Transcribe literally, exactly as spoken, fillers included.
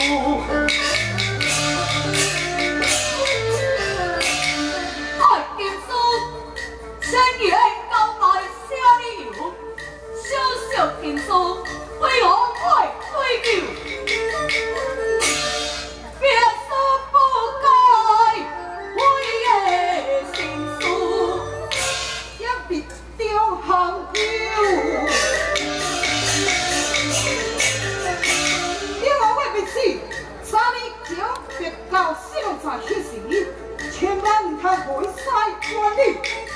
爱金书，千年交代啥理由？小小金书，为何爱追求？别说不该为的情书，也别丢行友。 三年前别到小寨迄时，千万唔通违西管理。